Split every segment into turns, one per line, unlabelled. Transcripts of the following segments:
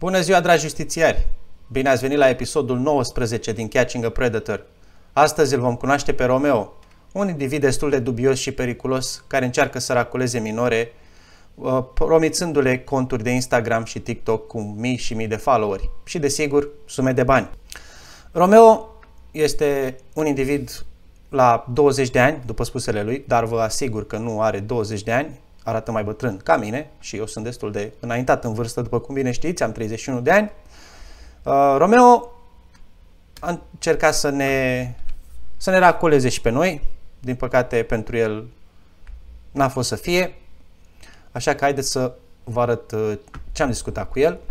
Bună ziua, dragi justițiari! Bine ați venit la episodul 19 din Catching a Predator. Astăzi îl vom cunoaște pe Romeo, un individ destul de dubios și periculos care încearcă să racoleze minore, promițându-le conturi de Instagram și TikTok cu mii și mii de followeri și, desigur, sume de bani. Romeo este un individ la 20 de ani, după spusele lui, dar vă asigur că nu are 20 de ani, arată mai bătrân ca mine și eu sunt destul de înaintat în vârstă, după cum bine știți, am 31 de ani. Romeo a încercat să ne racoleze și pe noi, din păcate pentru el n-a fost să fie, așa că haideți să vă arăt ce am discutat cu el.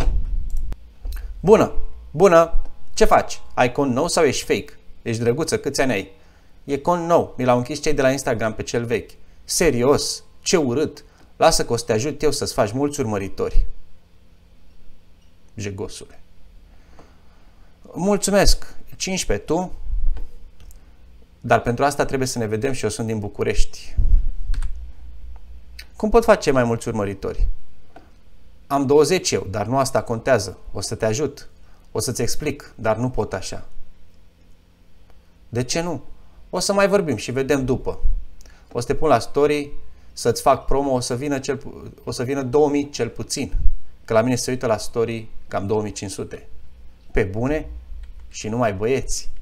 Bună, ce faci? Ai cont nou sau ești fake? Ești drăguță, câți ani ai? E cont nou, mi l-au închis cei de la Instagram pe cel vechi. Serios? Ce urât! Lasă că o să te ajut eu să-ți faci mulți urmăritori. Jegosule. Mulțumesc! 15, tu? Dar pentru asta trebuie să ne vedem și eu sunt din București. Cum pot face mai mulți urmăritori? Am 20 eu, dar nu asta contează. O să te ajut. O să-ți explic, dar nu pot așa. De ce nu? O să mai vorbim și vedem după. O să te pun la story, să-ți fac promo, o să vină 2000 cel puțin. Că la mine se uită la story cam 2500. Pe bune și numai băieți.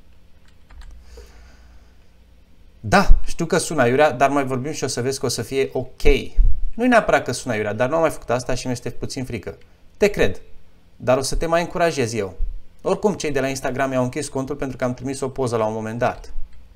Da, știu că sună aiurea, dar mai vorbim și o să vezi că o să fie ok. Nu-i neapărat că sună aiurea, dar nu am mai făcut asta și mi este puțin frică. Te cred, dar o să te mai încurajez eu. Oricum, cei de la Instagram mi-au închis contul pentru că am trimis o poză la un moment dat.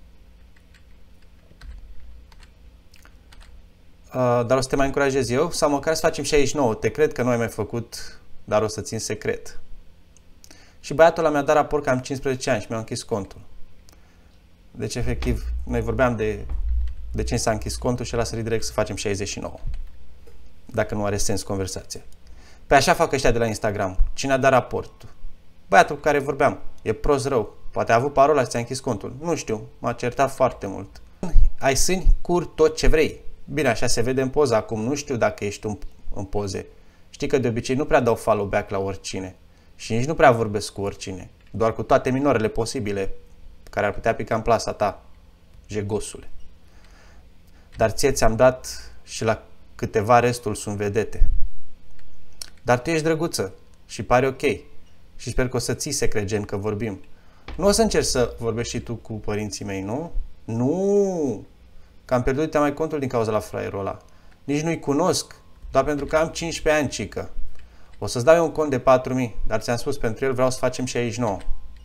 Dar o să te mai încurajez eu sau măcar să facem 69. Te cred că nu ai mai făcut, dar o să țin secret. Și băiatul ăla mi-a dat raport că am 15 ani și mi-a închis contul. Deci, efectiv, noi vorbeam de ce s-a închis contul și el a sărit direct să facem 69. Dacă nu are sens conversația. Pe așa fac ăștia de la Instagram. Cine a dat raportul? Băiatul cu care vorbeam. E prost rău. Poate a avut parola și ți-a închis contul. Nu știu. M-a certat foarte mult. Ai sâni, cur tot ce vrei. Bine, așa se vede în poză acum. Nu știu dacă ești în poze. Știi că de obicei nu prea dau follow back la oricine. Și nici nu prea vorbesc cu oricine. Doar cu toate minorele posibile care ar putea pica în plasa ta. Jegosule. Dar ție ți-am dat și la câteva restul sunt vedete. Dar tu ești drăguță și pare ok. Și sper că o să ții secret, gen că vorbim. Nu o să încerci să vorbești și tu cu părinții mei, nu? Nu! Că am pierdut mai contul din cauza la fraierul ăla. Nici nu-i cunosc, doar pentru că am 15 ani, cică. O să-ți dau eu un cont de 4000, dar ți-am spus, pentru el vreau să facem 69.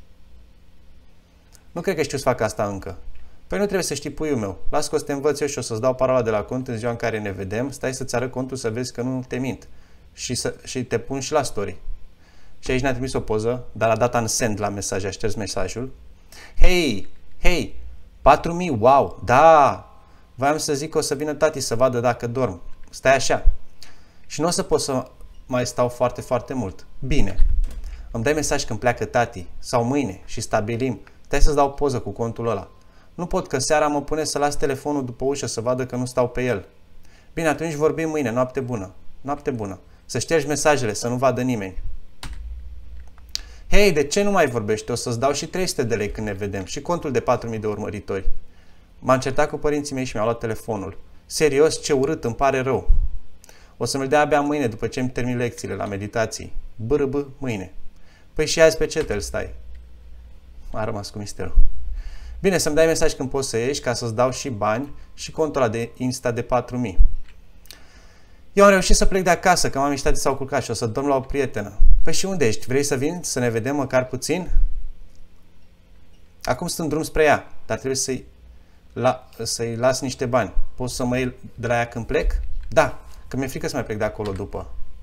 Nu cred că știu să fac asta încă. Păi nu trebuie să știi, puiul meu. Las că o să te învăț eu și o să-ți dau parola de la cont în ziua în care ne vedem. Stai să-ți arăt contul să vezi că nu te mint. Și te pun și la story. Și aici ne-a trimis o poză, dar a dat unsend la mesaj, a șters mesajul. Hei, 4000, wow, da! Voiam să zic că o să vină tati să vadă dacă dorm. Stai așa. Și nu o să pot să mai stau foarte, foarte mult. Bine. Îmi dai mesaj când pleacă tati sau mâine și stabilim. Stai să-ți dau poză cu contul ăla. Nu pot că seara mă pune să las telefonul după ușă să vadă că nu stau pe el. Bine, atunci vorbim mâine. Noapte bună. Noapte bună. Să ștergi mesajele, să nu vadă nimeni. Hei, de ce nu mai vorbești? O să-ți dau și 300 de lei când ne vedem. Și contul de 4000 de urmăritori. M-am certat cu părinții mei și mi-au luat telefonul. Serios, ce urât, îmi pare rău. O să-mi dea abia mâine după ce îmi termin lecțiile la meditații. Mâine. Păi și azi pe ce te-l stai? A rămas cu misterul. Bine, să-mi dai mesaj când poți să ieși ca să-ți dau și bani și contul ăla de Insta de 4000. Eu am reușit să plec de acasă, că mami și tati s-au culcat și o să dorm la o prietenă. Păi și unde ești? Vrei să vin să ne vedem măcar puțin? Acum sunt în drum spre ea, dar trebuie să-i las niște bani. Poți să mă iei de la ea când plec? Da, că mi-e frică să mai plec de acolo după.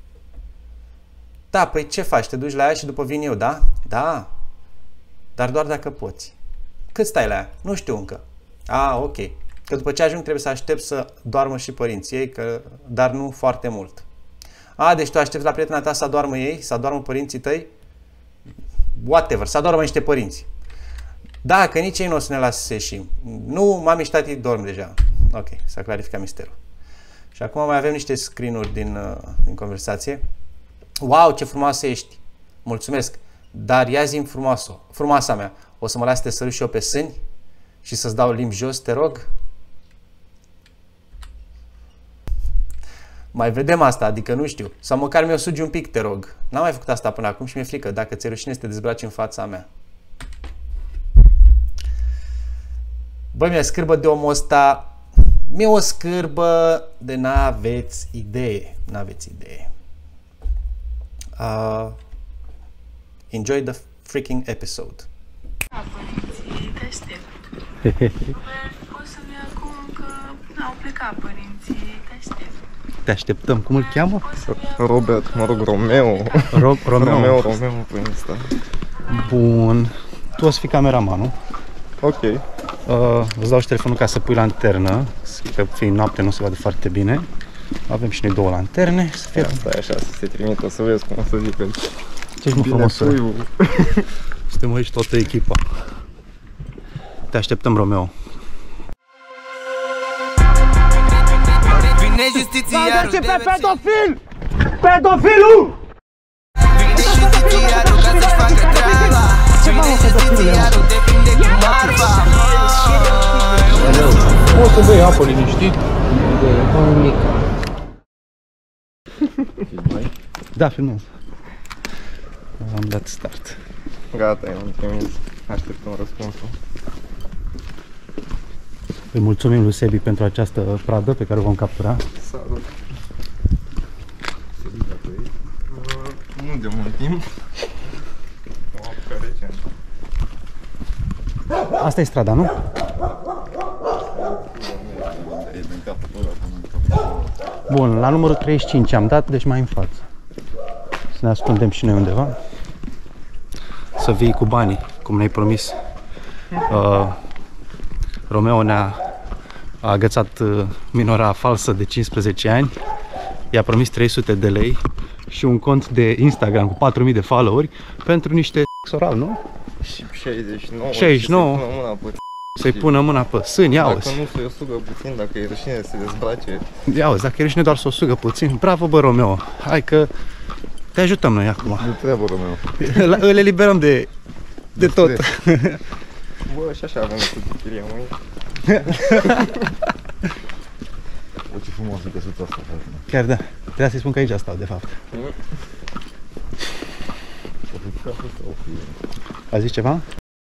Da, păi ce faci? Te duci la ea și după vin eu, da? Da, dar doar dacă poți. Cât stai la ea? Nu știu încă. Ok. Că după ce ajung trebuie să aștept să doarmă și părinții ei, dar nu foarte mult. Deci tu aștepți la prietena ta să doarmă ei, să doarmă părinții tăi? Whatever, să doarmă niște părinți. Da, că nici ei nu o să ne lasă să ieșim. Nu, mami și tati dorm deja. Ok, s-a clarificat misterul. Și acum mai avem niște screen-uri din conversație. Wow, ce frumoasă ești! Mulțumesc! Dar ia zi-mi frumoasa mea, o să mă las să te sărut și eu pe sâni? Și să-ți dau limbi jos, te rog? Mai vedem asta, adică nu știu. Sau măcar mi-o sugi un pic, te rog. N-am mai făcut asta până acum și mi-e frică. Dacă ți-e rușine să te dezbraci în fața mea. Băi, mi-e scârbă de omul ăsta. Mi-e o scârbă de n-aveți idee. N-aveți idee. Enjoy the freaking episode.
Părinții, te aștept. Poți să-mi acum că au plecat părinții, te aștept.
Te așteptăm. Cum îl cheamă?
Robert, mă rog, Romeo.
Romeo.
Romeo pe Insta.
Bun. Tu o să fii cameramanul.
Ok.
Îți dau și telefonul ca să pui lanternă, că fiind noapte nu se vadă foarte bine. Avem și noi 2 lanterne. Să fie...
Asta e așa, să se trimită, să vezi cum o să zic.
Ce ești mă frumos? Suntem aici toată echipa. Te așteptăm, Romeo.
Vine justițiarul
de pe pedofil! Pedofilul!
Vine justițiarul ca să-și facă treaba. Vine justițiarul, te prinde cu marfa.
Poți să bei apă liniștit? Un mic.
Da, filmez. Am dat start.
Gata, i-am trimis. Așteptăm răspunsul.
Îi mulțumim lui Sebi pentru această pradă pe care o vom captura.
Salut! Nu de mult timp.
Asta e strada, nu? Bun, la numărul 35 am dat, deci mai în față. Să ne ascundem și noi undeva. Să vii cu banii, cum ne-ai promis. Romeo ne-a agățat minora falsă de 15 ani. I-a promis 300 de lei și un cont de Instagram cu 4000 de followeri pentru niște sex oral, nu?
Și 69.
69. Să-i pună mâna pe sâni, ia
Dacă nu să-i o sugă puțin, dacă e rușine să se dezbrace.
Ia uzi, dacă e rușine doar să o sugă puțin. Bravo, bă, Romeo. Hai că te ajutăm noi acum.
Nu trebuie, Romeo.
Îl eliberăm de tot.
Bă, și așa avem cu chiria, măi. Bă, ce frumos e căsuța asta, frate.
Chiar da. Trebuia să-i spun că aici stau, de fapt. A zis ceva?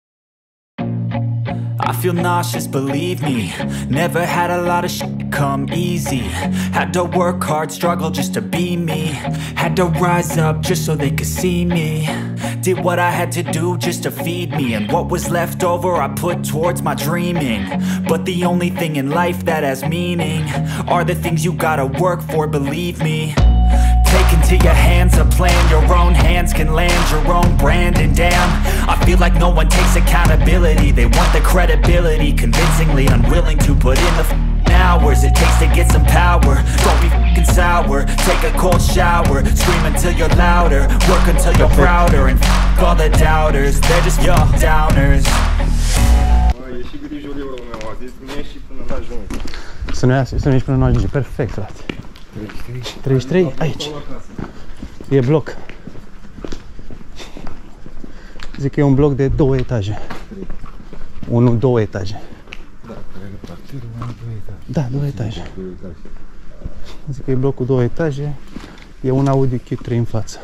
I feel nauseous, believe me. Never had a lot of shit come easy. Had to work hard, struggle just to be me. Had to rise up just so they could see me. Did what I had to do just to feed me. And what was left over I put towards my dreaming. But the only thing in life that has meaning are the things you gotta work for, believe me. Take into your hands a plan. Your own hands can land your own brand. And damn, I feel like no one takes accountability. They want the credibility, convincingly unwilling to put in the hours it takes to get some power. Don't be f***ing sour. Take a cold shower. Scream until you're louder. Work until you're prouder. And f*** all the doubters. They're just your downers.
Bă, e și grijuliu, Romeo. A zis mie și până la ajung.
Să nu ieși până la ajunge. Perfect, frate. 33? Aici. E bloc. Zic că e un bloc de 2 etaje. 1-2 etaje.
Da, cred că parterul mai 2 etaje.
Da, 2 etaje. Zic că e blocul 2 etaje. E un Audi Q3 în față.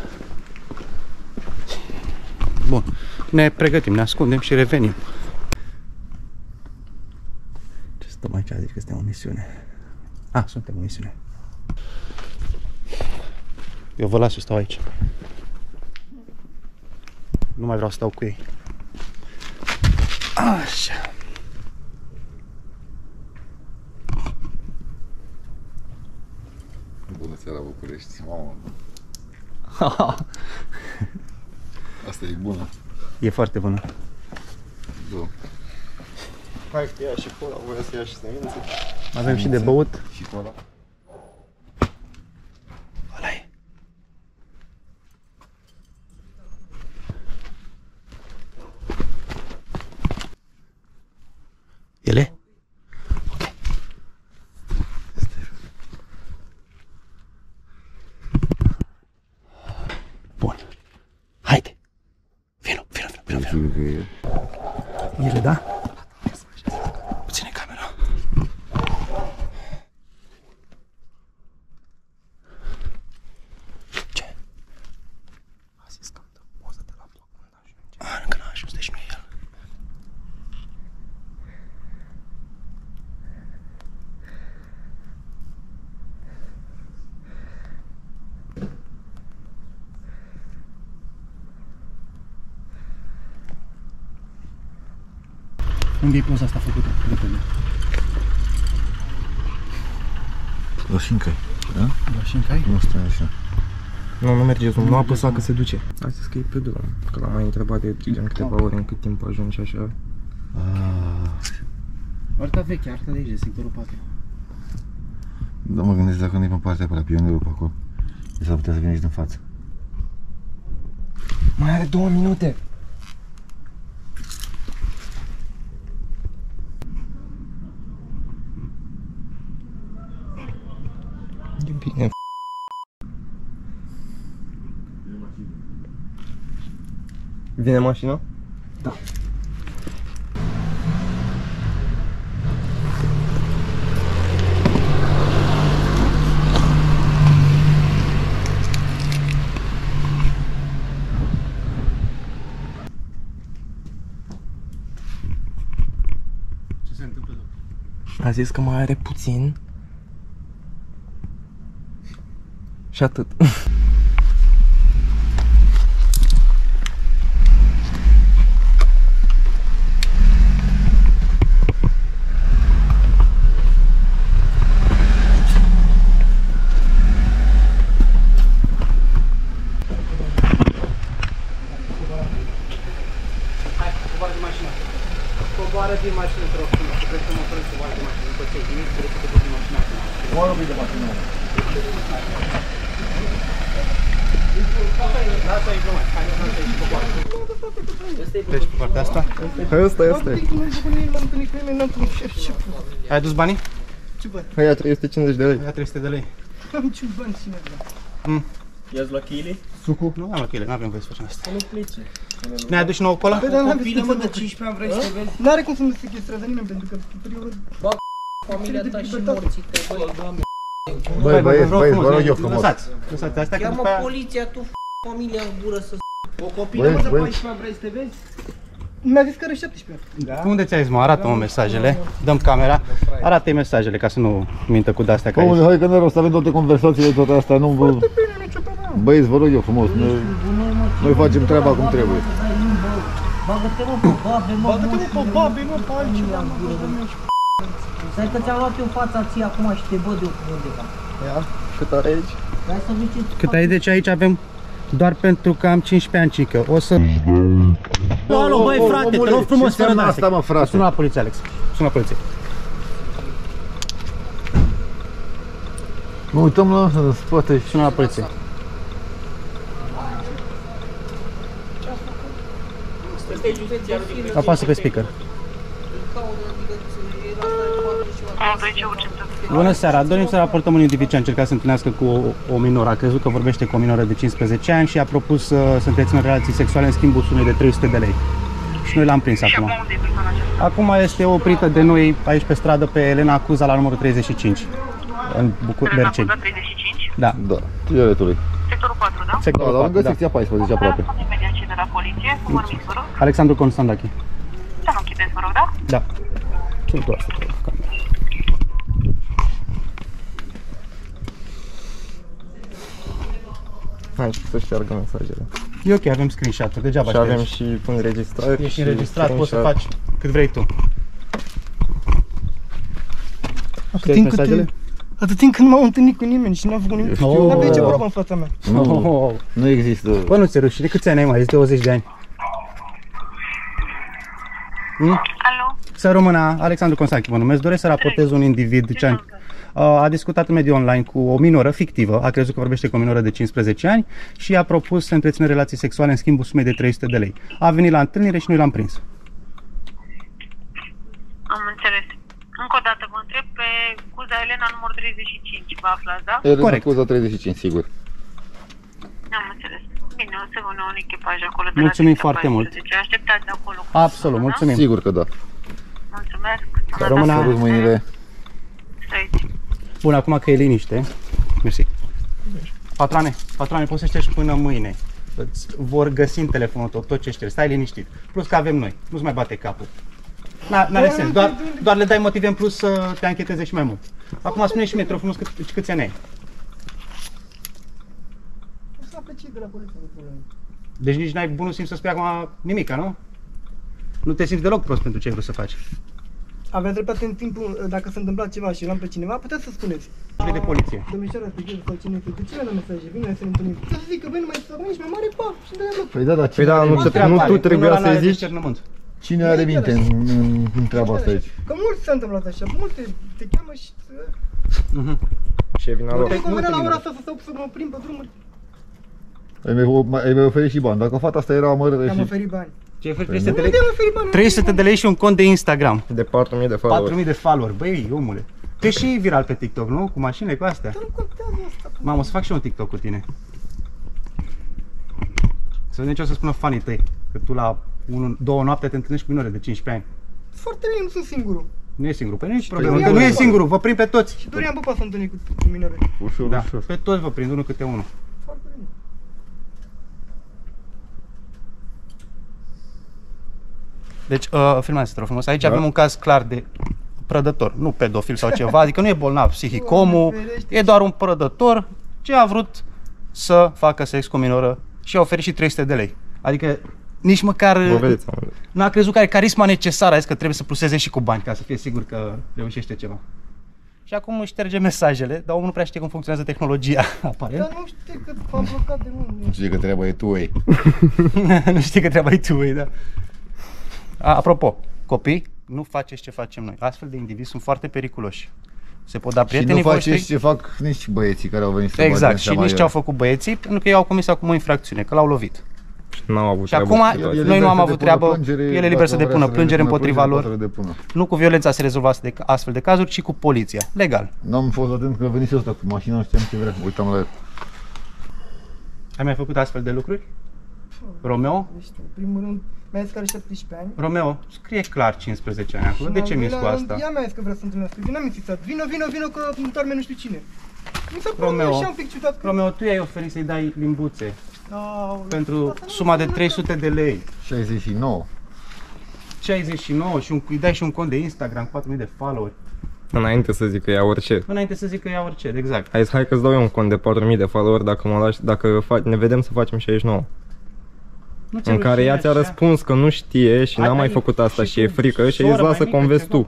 Bun. Ne pregătim, ne ascundem și revenim. Ce stăm aici? Zici că suntem în misiune. Suntem în misiune. Eu vă las să stau aici. Nu mai vreau să stau cu ei. Așa.
Bună seara, București. Mamă. Asta e bună.
E foarte bună.
Da.
Hai că ia și cola, voia să ia și semințe.
Avem și de băut.
Și cola.
Ăla e. Ele?
sigur că e.
Ele, da? Puține camera. Ce? A zis că îmi dă poză de la bloc când ajunge. Încă n-a ajuns, deci nu e el. Unde e poza asta făcută?
La Șincai, da?
La Șincai?
Nu stai așa.
Nu merge zoom, nu apăsa că se duce. A zis că e pe drum, că l-am mai întrebat de gen câteva ore în cât timp ajungi așa.
Arta veche, arta de aici, de sectorul 4.
Da, mă gândesc dacă nu e pe partea pe la pionierul pe acolo. S-ar putea să veniți din față.
Mai are 2 minute! E bine, Vine mașina?
Da. Ce se întâmplă?
A zis că mai are puțin. Și atât.
Coboară din mașină, te rog frumos, să pleci în motor și coboară din mașină, după ce ai venit, trebuie să te duci din mașină. Coboară de mașină. Lasă aici, numai, hai, lasă aici, coboară. Pleci pe partea asta?
Hai, ăsta.
M-am întâlnit cu nimeni, n-am întâlnit ce. Ai adus banii? Ce bani?
Hai, ia 350 de lei.
Ia 300 de lei.
Am ce bani și merg.
I-ați luat cheile?
Sucul?
Nu am luat cheile, n-avem voie să facem asta. Nu plece. Ne-ai adus și nouă cola?
Păi, dar n-am văzut cum de 15 ani vrei să te vezi. N-are cum să nu se chestrează nimeni, pentru că în perioada... Ba, familia ta și morții te băi, doamne.
Băi, vă rog eu frumos.
Lăsați astea, că
Cheamă
după aia...
poliția, tu familia în gură să... O copilă,
Băi,
mă, de
băi.
14 ani vrei să te vezi? Mi-a zis că are 17 ani.
Da? Unde ți-ai zis, mă? Arată-mă mesajele. Dăm camera. Arată-i mesajele, ca să nu mintă cu de-astea ca
Omule,
aici.
hai că nu rost să avem toate conversațiile, toate astea, nu vă... Băieți, vă rog eu frumos, noi facem treaba cum trebuie.
Bagă-te, mă, pe babe, mă. Bagă-te, mă, pe babe, mă, pe altceva. Stai că ți-am luat eu fața ție acum și te văd eu undeva.
Ia, cât are aici?
Hai să duceți...
Cât ai, deci aici avem doar pentru că am 15 ani, cică. O să... Alo, băi, frate, te rog frumos, fără de-astea.
asta, mă, frate?
Sună la poliție, Alex. Sună la poliție.
Mă uităm la în spate și...
Sună la poliție. Apasă pe speaker. Bună seara, dorim să raportăm un individ ce a încercat să întâlnească cu o minoră. A crezut că vorbește cu o minoră de 15 ani și a propus să întrețină relații sexuale în schimbul sumei de 300 de lei. Și noi l-am prins acum. Acum este oprită de noi aici pe stradă pe Elena Cuza la numărul 35. În Berceni.
35?
Da.
Da, tineretului.
Sectorul 4, da?
Sectorul
Da,
4,
lângă
da.
secția 14 aproape.
Imediat cei de la poliție, cu vorbiți, vă rog.
Alexandru Constandache.
Să nu închideți, vă rog, da?
Da. Sunt doar asta.
Hai să șteargă mesajele.
E ok, avem screenshot-uri, degeaba
Și
știi
avem
aici.
și înregistrări.
Ești înregistrat, poți să
screenshot.
faci cât vrei tu.
Atât timp când m-am întâlnit cu nimeni și n-am făcut nimic.
știu.
N-avea ce probă în fața mea.
Nu există.
Bă, nu ți-e rușine, câți ani ai mai? Ești 20 de ani.
Alo?
Să rămână, Alexandru Constandache mă numesc, doresc să raportez un individ ce a discutat în mediul online cu o minoră fictivă, a crezut că vorbește cu o minoră de 15 ani și a propus să întrețină relații sexuale în schimbul sumei de 300 de lei. A venit la întâlnire și noi l-am prins.
Am înțeles. Încă o dată vă întreb pe Cuza Elena numărul 35, vă aflați, da?
Elena
Corect.
Cuza 35, sigur.
Am înțeles. Bine, o să vină un echipaj acolo de
Mulțumim
la
foarte mult.
Deci așteptați acolo.
Absolut, mulțumim.
Sigur că da.
Mulțumesc.
Să rămână.
Sărut mâinile.
Bun, acum că e liniște. Mersi. Patroane, poți să ștergi până mâine. Îți vor găsi în telefonul tău tot ce ștergi. Stai liniștit. Plus că avem noi. Nu-ți mai bate capul. N-are sens. Doar le dai motive în plus să te ancheteze și mai mult. Acum spune și mie, te rog frumos, câți ani ai? Deci nici n-ai bunul simț să spui acum nimica, nu? Nu te simți deloc prost pentru ce ai vrut să faci.
Avea dreptate în timpul, dacă s-a întâmplat ceva și l-am pe cineva, puteți să spuneți.
De poliție.
Domnișoara respectivă sau cine este, de ce mi-a dat mesaje? Vine să ne întâlnim. Să zic că băi, nu mai să nici mai mare, pa, și de-aia loc.
Păi da, dar
Păi da, nu tu trebuia să-i zici?
Cine are minte în treaba asta aici?
Că mulți s-a întâmplat așa, multe te cheamă și...
Și e vina lor.
Nu venea la ora asta să mă plimb pe drumuri.
Ai mai oferit și bani, dacă fata asta era amărâtă și...
Am oferit bani.
Ce ai oferit 300 de lei? 300 de lei și un cont de Instagram.
De 4.000 de followers.
4.000 de followers, băi, omule. Tu ești și viral pe TikTok, nu? Cu mașinile, cu astea.
Dar nu contează asta.
Mamă, o să fac și eu un TikTok cu tine. Să vedem ce o să spună fanii tăi. Că tu la 2 noapte te întâlnești cu minore de 15 ani.
Foarte bine, nu sunt singurul.
Nu e singurul, păi nu e problemă, că nu e singurul, vă prind pe toți.
Și Dorian Popa s-a întâlnit cu minore.
Ușor,
Da,
ușor.
pe toți vă prind, unul câte unul.
Foarte bine.
Deci, filmați, te rog frumos, aici avem un caz clar de prădător, nu pedofil sau ceva, adică nu e bolnav psihic omul, e doar un prădător ce a vrut să facă sex cu o minoră și a oferit și 300 de lei. Adică nici măcar nu a crezut că are carisma necesară, a zis că trebuie să pluseze și cu bani ca să fie sigur că reușește ceva. Și acum își șterge mesajele, dar omul nu prea știe cum funcționează tehnologia, aparent.
Dar nu știu că am blocat de mult.
Nu știi că treaba e tu, ei.
Nu știi că treaba e tu, ei, da. Apropo, copii, nu faceți ce facem noi. Astfel de indivizi sunt foarte periculoși. Se pot da prietenii voștri.
Și nu faceți ce fac nici băieții care au venit să
exact, și nici ce au făcut băieții, pentru că ei au comis acum o infracțiune, că l-au lovit.
Și
acum noi nu am avut treabă, el e liber să depună plângere împotriva lor. Nu cu violența se rezolvă astfel de cazuri, ci cu poliția, legal.
N-am fost atent că venise ăsta cu mașina, nu știam ce vrea, uitam la el.
Ai mai făcut astfel de lucruri? Romeo?
Nu știu, în primul rând, mi-a zis că are 17 ani.
Romeo, scrie clar 15 ani acolo, de ce minți cu asta?
Ea mi-a zis că vrea să întâlnească, n-am insistat, vină că îmi doarme nu știu cine. Mi s-a părut așa un pic ciudat că...
Romeo, tu i-ai oferit să-i dai limbuțe pentru suma de 300 de lei.
69.
69 și îi dai și un cont de Instagram cu 4.000 de followeri.
Înainte să zic că ia orice.
Înainte să zic că ia orice, exact.
Hai că-ți dau eu un cont de 4.000 de followeri dacă mă lași, dacă ne vedem să facem 69. În care ea ți-a răspuns că nu știe și n-a mai făcut asta și e frică și a zis lasă convezi tu.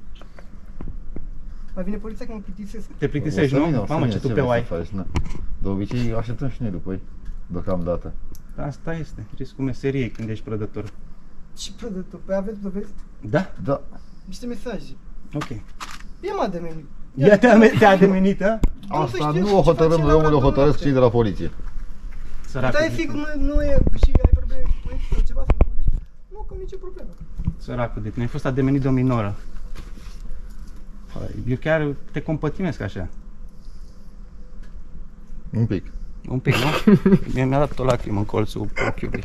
Mai vine poliția că mă plictisesc.
Te plictisești, nu? Mamă, ce tupeu ai.
De obicei așteptăm și noi după ei, deocamdată.
Asta este riscul meseriei când ești prădător.
Ce prădător? Păi aveți dovezi?
Da?
Da.
Niște mesaje.
Ok.
Ea m-a ademenit.
Ea te-a ademenit, a?
Asta nu o hotărâm noi, omule, o hotărăsc cei de la poliție.
Săracul.
Dar e sigur, nu e și ai vorbit cu ei sau ceva să mă vorbești? Nu, că nicio problemă.
Săracul de tine, ai fost ademenit de o minoră. Eu chiar te compătimesc așa.
Un pic.
Un pic, nu? Mi-a dat o lacrimă în colțul ochiului.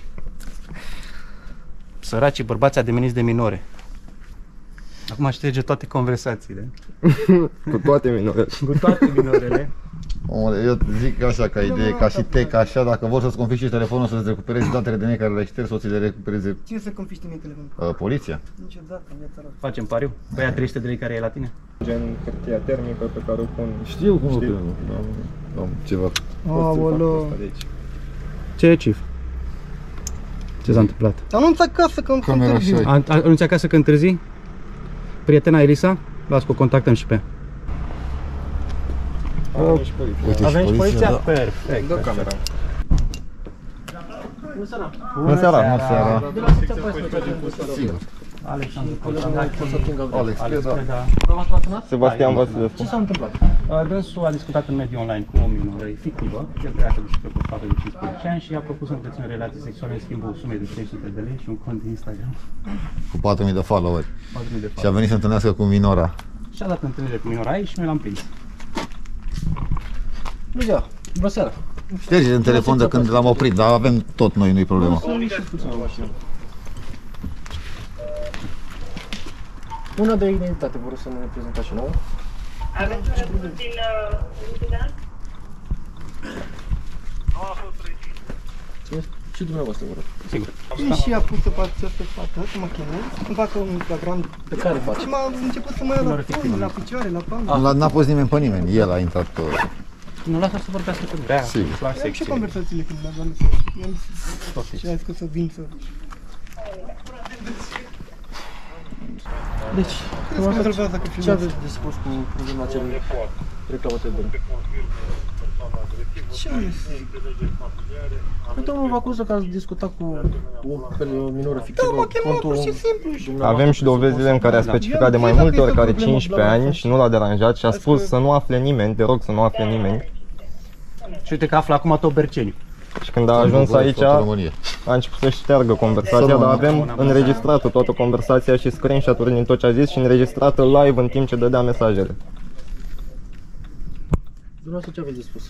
Săracii bărbați ademeniți de minore. Acum șterge toate conversațiile.
Cu toate minorele.
Cu toate minorele.
Omule, eu zic așa ca idee, ca și tec, așa, dacă vor să-ți confisci telefonul, să-ți recuperezi datele de mine care le-ai șters, o ți le recupereze...
Cine să confiște mie telefonul?
Poliția.
Niciodată în viața lor.
Facem pariu? Păi ia 300 de lei care e la tine?
Gen hârtia termică pe care o pun.
Știu cum am ceva.
Aoleu.
Ce e, Chief? Ce s-a întâmplat?
Anunț acasă că îmi întârziu.
Anunți acasă că întârzi? Prietena Elisa? Las-o, contactăm și pe. Avem și poliția? Da. Perfect.
Dă camera.
Bună seara.
Bună seara. Bună seara.
De la secția 14.
Sigur.
Alexandru
Alex Preda.
Sebastian Vasilescu.
Ce s-a întâmplat?
Dânsul a discutat în mediul online cu o minoră fictivă, el crea că discută cu fată de 15 ani și i-a propus să întrețină relații sexuale în schimbul sumei de 300 de lei și un cont de Instagram.
Cu 4.000 de followeri.
4.000 de
Și a venit să întâlnească cu minora.
Și a dat întâlnire cu minora aici și noi l-am prins.
Bună seara!
Șterge în telefon de când l-am oprit, dar avem tot noi, nu-i problemă.
Una de identitate, vă rog să ne prezentați și nouă.
Aveți răspunsul din Sudan?
Și dumneavoastră, vă rog. Sigur.
Și a pus pe această fată, să mă chemez, îmi facă un Instagram.
Pe care faci?
Și m-a început să mă ia la pulă, la picioare, la palmă.
N-a pus nimeni pe nimeni, el a intrat pe...
Nu, lasă să vorbească cu mine.
Sigur.
Am și conversațiile când am zis și a zis că să vin să...
Deci, ce aveți de spus cu problema celui reclamator de bani?
Ce nu este?
Domnul vă acuză că ați discutat cu o minoră fictivă.
Da, m-a chemat pur și simplu.
Avem și dovezile în care a specificat de mai multe ori că are 15 ani și nu l-a deranjat și a spus să nu afle nimeni, te rog să nu afle nimeni.
Și uite că află acum tot Berceniu.
Și când a ajuns aici, a început să șteargă conversația, dar avem înregistrată toată conversația și screenshot-uri din tot ce a zis și înregistrată live în timp ce dădea mesajele.
Dumneavoastră ce aveți de spus?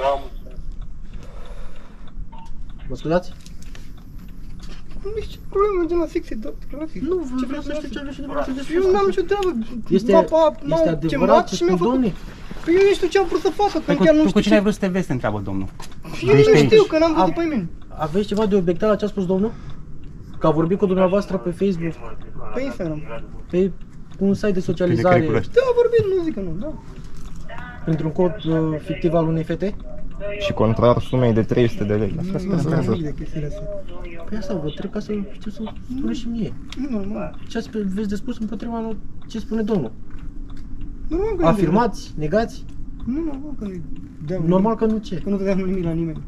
Mă scuzați?
Nu știu ce problemă, mergem la secție, clasic.
Nu, vreau să știu ce aveți și dumneavoastră de spus.
Eu n-am nicio treabă.
Este adevărat ce spun domnii?
Păi eu nu știu ce am vrut să facă, că chiar nu știu.
Tu cu cine ai vrut să te vezi, te întreabă domnul.
Eu nu știu, că n-am văzut pe nimeni.
Aveți ceva de obiectat la ce a spus domnul? Că a vorbit cu dumneavoastră pe Facebook?
Pe Instagram.
Pe un site de socializare?
Da, a vorbit, nu zic că nu, da.
Printr-un cod fictiv al unei fete?
Și contrar sumei de 300 de lei.
Păi asta vă întreb ca să știu să spuneți și mie.
Nu, normal.
Ce aveți de spus împotriva ce spune domnul?
Normal că
afirmați? Negați?
Nu, normal că nu-i deam.
Normal că nu ce?
Că nu dădeam nimic la nimeni.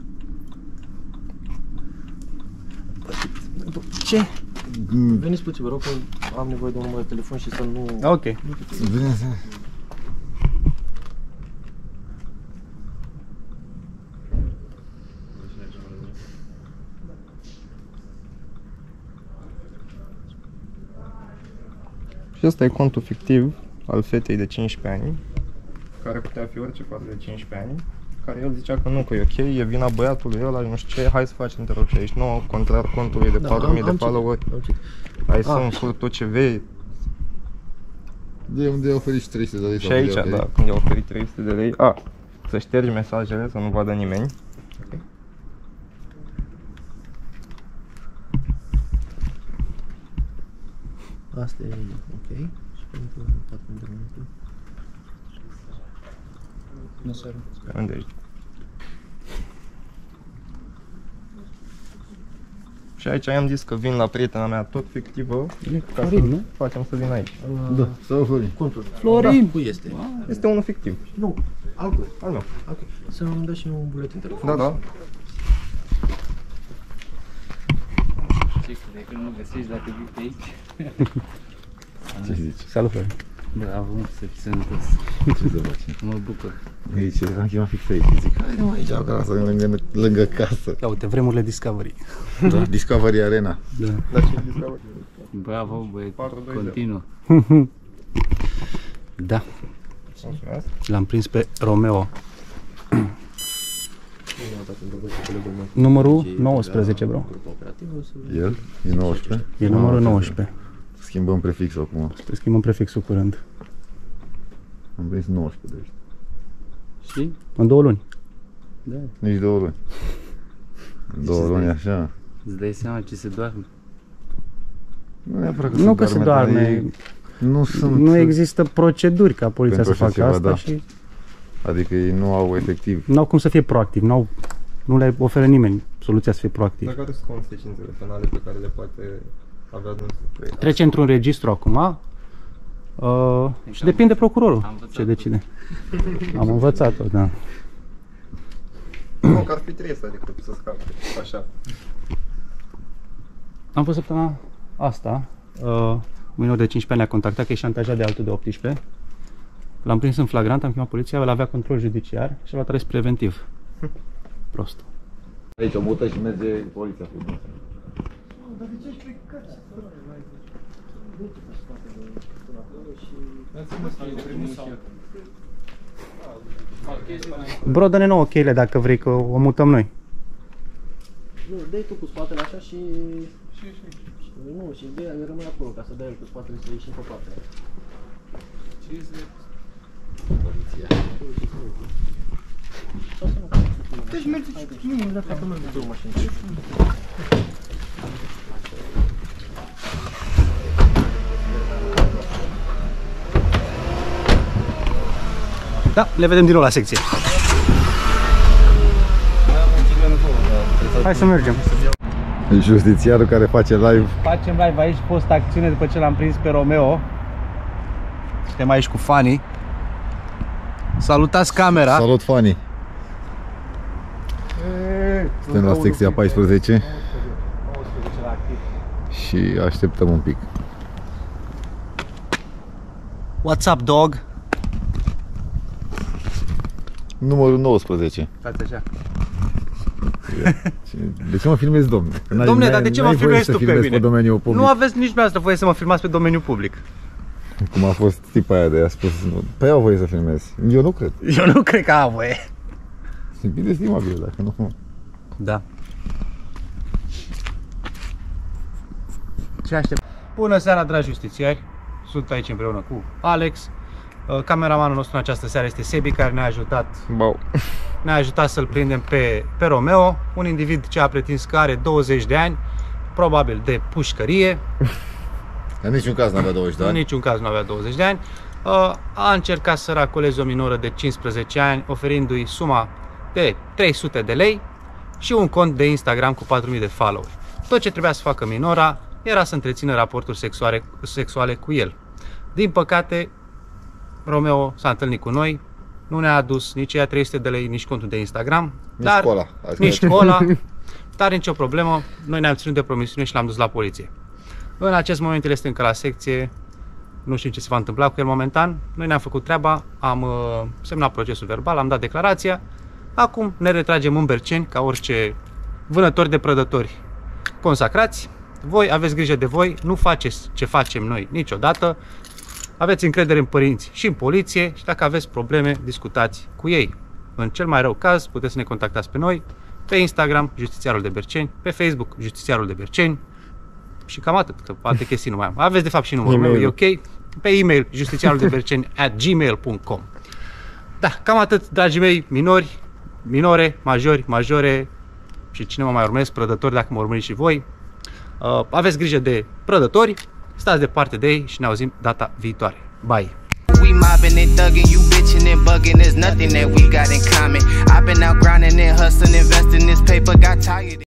Ce? Veniți puțin, vă rog, că am nevoie de un număr de telefon și să nu...
Ok.
Bine.
Și ăsta e contul fictiv al fetei de 15 ani, care putea fi orice fată de 15 ani, care el zicea că nu, că e ok, e vina băiatului ăla, nu știu ce, hai să facem, te rog, 69, contrar contului de 4.000 de followeri, hai să încurc tot ce vei.
De unde i-a oferit și 300 de lei?
Și aici, da, când i-a oferit 300 de lei, să ștergi mesajele, să nu vadă nimeni. Okay.
Asta e ok. Și pentru 4.000 de lei.
Nu se
unde ești? Și aici i-am zis că vin la prietena mea tot fictivă, ca să facem să vin aici.
Da, sau Florin.
Contul.
Florin!
Cui este?
Este unul fictiv.
Nu, altul.
Al meu.
Ok. Să-mi dai și un buletin telefon.
Da, da.
Ce crede că nu găsești dacă vii pe aici?
Ce zici?
Salut, Florin.
Bravo, să fiți sănătos.
Ce să facem?
Mă bucur.
Aici, am chemat fix aici, zic, haide mă aici acasă, lângă casă.
Ia uite, vremurile Discovery.
Da, Discovery Arena.
Da.
Dar ce Discovery?
Bravo, băieți, continuă.
Da.
Mulțumesc.
L-am prins pe Romeo. Numărul 19, bro.
El? E 19?
E numărul 19.
Schimbăm prefixul acum.
Să schimbăm prefixul curând.
Am prins 19 de ăștia.
Știi?
În 2 luni.
Da.
Nici 2 luni. În 2 luni așa.
Îți dai seama ce se doarme?
Nu neapărat
că se doarme. Nu există proceduri ca poliția să facă asta, da. Și...
Adică ei nu au efectiv.
Nu au cum să fie proactiv, nu le oferă nimeni soluția să fie proactiv.
Dar care sunt consecințele penale pe care le poate avea dânsul?
Trece într-un registru acum și depinde procurorul ce decide. Am învățat-o, da.
Nu, că ar fi trist, adică să scape, așa.
Am fost săptămâna asta, un minor de 15 ani ne-a contactat că e șantajat de altul de 18. L-am prins în flagrant, am chemat poliția, el avea control judiciar și l-a tras preventiv. Prost.
Aici o mută și merge poliția.
Dar de ce ești plecat?
Bro, dă-ne nouă cheile dacă vrei, că o mutăm noi.
Nu, dai tu cu spatele așa și... Nu, și rămâi acolo ca să dai el cu spatele să ieși pe partea. Poliția.
Deci mergi, nu, de fapt, nu mergi.
Da, le vedem din nou la secție. Hai să mergem.
Justițiarul care face live.
Facem live aici, post-acțiune după ce l-am prins pe Romeo. Suntem aici cu Fanny. Salutați camera.
Salut, Fanny. Suntem la secția 14 și așteptăm un pic.
What's up, dog?
Numărul 19.
Fați așa.
De ce mă filmezi, domne?
Domne, dar de ce mă filmezi tu pe mine?
Pe
nu aveți nici dumneavoastră voie să mă filmați pe domeniul public.
Cum a fost tipa aia de a spus, păi au voie să filmezi. Eu nu cred.
Eu nu cred că au voie.
E bine estimabil dacă nu.
Da. Ce aștept? Bună seara, dragi justițiari. Sunt aici împreună cu Alex. Cameramanul nostru în această seară este Sebi, care ne-a ajutat. Ne-a ajutat să-l prindem pe Romeo, un individ ce a pretins că are 20 de ani, probabil de pușcărie.
În niciun caz nu avea 20 de ani.
În niciun caz nu avea 20 de ani. A încercat să racoleze o minoră de 15 ani, oferindu-i suma de 300 de lei și un cont de Instagram cu 4000 de followeri. Tot ce trebuia să facă minora era să întrețină raporturi sexuale cu el. Din păcate, Romeo s-a întâlnit cu noi, nu ne-a adus nici ea 300 de lei, nici contul de Instagram, nici cola, dar nicio problemă, noi ne-am ținut de promisiune și l-am dus la poliție. În acest moment el este încă la secție, nu știm ce se va întâmpla cu el momentan, noi ne-am făcut treaba, am semnat procesul verbal, am dat declarația, acum ne retragem în Berceni ca orice vânători de prădători consacrați. Voi aveți grijă de voi, nu faceți ce facem noi niciodată. Aveți încredere în părinți și în poliție și dacă aveți probleme, discutați cu ei. În cel mai rău caz, puteți să ne contactați pe noi, pe Instagram, Justițiarul de Berceni, pe Facebook, Justițiarul de Berceni și cam atât, că alte chestii nu mai am. Aveți de fapt și numărul meu, e ok? Pe e-mail, justițiaruldeberceni@gmail.com. Da, cam atât, dragii mei, minori, minore, majori, majore și cine mă mai urmez, prădători, dacă mă urmăriți și voi. Aveți grijă de prădători, stați departe de ei și ne auzim data viitoare. Bye!
We mobbing and thugging, you bitching and bugging, there's nothing that we got in common. I've been out grinding and hustling, investing this paper, got tired.